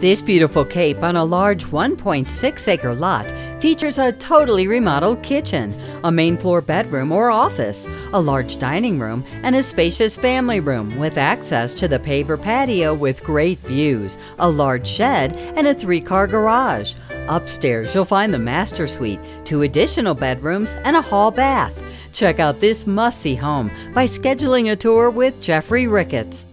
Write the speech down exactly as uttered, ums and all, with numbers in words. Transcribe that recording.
This beautiful cape on a large one point six acre lot features a totally remodeled kitchen, a main floor bedroom or office, a large dining room, and a spacious family room with access to the paver patio with great views, a large shed, and a three-car garage. Upstairs, you'll find the master suite, two additional bedrooms, and a hall bath. Check out this must-see home by scheduling a tour with Jeffrey Ricketts.